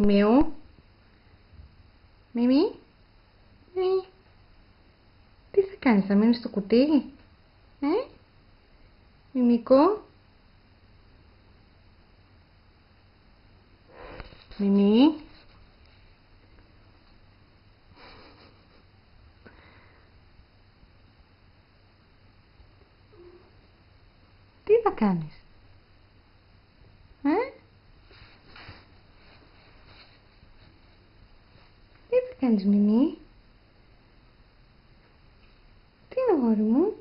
Μιου. Μίμη. Μίμη. Τι θα κάνεις, θα μείνεις στο κουτί? Μιμικό. Μίμη. Τι θα κάνεις? Τι θα κάνεις, Μίμη? Τι είναι, αγόρι μου?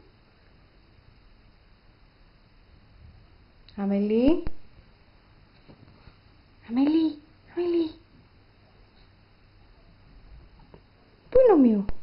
Αμελή. Αμελή. Αμελή. Πού είναι ο Μιου?